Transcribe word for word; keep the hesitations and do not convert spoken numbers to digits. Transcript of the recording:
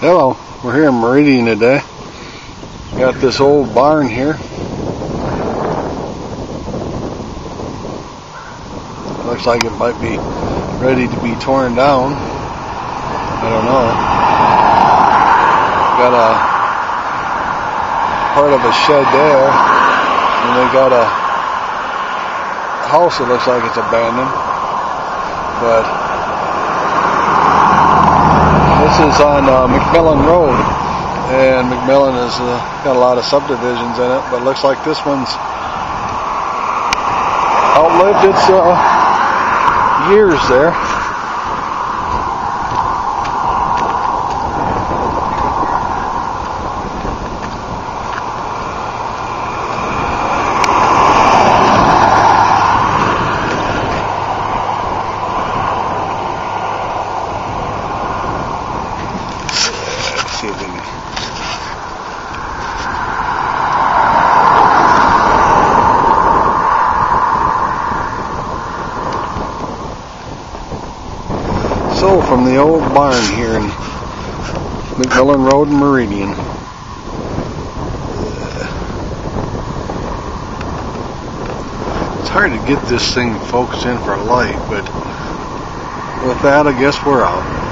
Hello, we're here in Merdian today. Got this old barn here. Looks like it might be ready to be torn down. I don't know. Got a part of a shed there, and they got a house that looks like it's abandoned. But this is on uh, McMillan Road, and McMillan has uh, got a lot of subdivisions in it, but it looks like this one's outlived its uh, years there. See if we can. So from the old barn here in McMillan Road and Merdian. It's hard to get this thing focused in for a light, but with that I guess we're out.